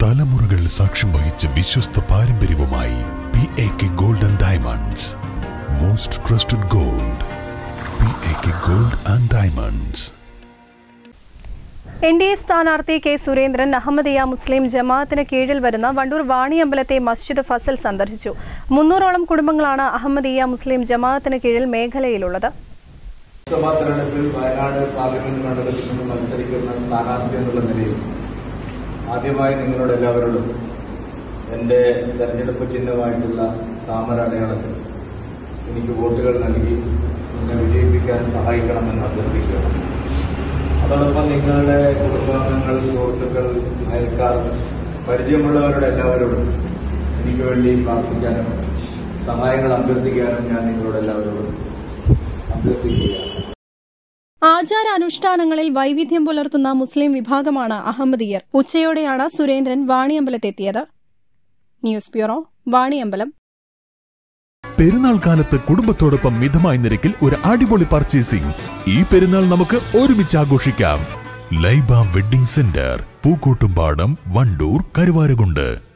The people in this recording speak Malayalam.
തലമുറകൾ സാക്ഷ്യം വഹിച്ച വിശ്വസ്ത പാരമ്പര്യവുമായി PAK Gold and Diamonds. Most trusted gold. PAK Gold and Diamonds. NDA സ്ഥാനാർത്ഥി കെ സുരേന്ദ്രൻ അഹമ്മദിയ മുസ്ലിം ജമാഅത്തിന് കീഴിൽ വരുന്ന വണ്ടൂർ വാണിയമ്പലത്തെ മസ്ജിദ് ഫസൽ സന്ദർശിച്ചു. 300ഓളം കുടുംബങ്ങളാണ് അഹമ്മദിയ മുസ്ലിം ജമാഅത്തിന് കീഴിൽ മേഖലയിലുള്ളത്. തെരഞ്ഞെടുപ്പിൽ വയനാട് പാർലമെന്റ് മണ്ഡലത്തിൽ നിന്ന് മത്സരിക്കുന്ന സ്ഥാനാർത്ഥി എന്നുള്ള നിലയിൽ ആദ്യമായി നിങ്ങളോട് എല്ലാവരോടും എൻ്റെ തെരഞ്ഞെടുപ്പ് ചിഹ്നമായിട്ടുള്ള താമര അടയാളത്തിൽ എനിക്ക് വോട്ടുകൾ നൽകി എന്നെ വിജയിപ്പിക്കാൻ സഹായിക്കണമെന്ന് അഭ്യർത്ഥിക്കുകയാണ്. അതോടൊപ്പം നിങ്ങളുടെ കുടുംബാംഗങ്ങൾ, സുഹൃത്തുക്കൾ, അയൽക്കാർ, പരിചയമുള്ളവരുടെ എല്ലാവരോടും എനിക്ക് വേണ്ടി പ്രാർത്ഥിക്കാനും സഹായങ്ങൾ അഭ്യർത്ഥിക്കാനും ഞാൻ നിങ്ങളോട് എല്ലാവരോടും അഭ്യർത്ഥിക്കുകയാണ്. ആചാരാനുഷ്ഠാനങ്ങളിൽ വൈവിധ്യം പുലർത്തുന്ന മുസ്ലിം വിഭാഗമാണ് അഹമ്മദിയർ. ഉച്ചയോടെയാണ് സുരേന്ദ്രൻ വാണിയമ്പലത്തെത്തിയത്. News bureau, Vaniyambalam. പെരുന്നാൾ കാലത്ത് കുടുംബത്തോടൊപ്പം മിതമായ നിരക്കിൽ ഒരു അടിപൊളി പർച്ചേസിംഗ്. ഈ പെരുന്നാൾ നമുക്ക് ഒരുമിച്ച് ആഘോഷിക്കാം. Laiba wedding centre, Pookkottumpadam, Wandoor, Karuvarakundu.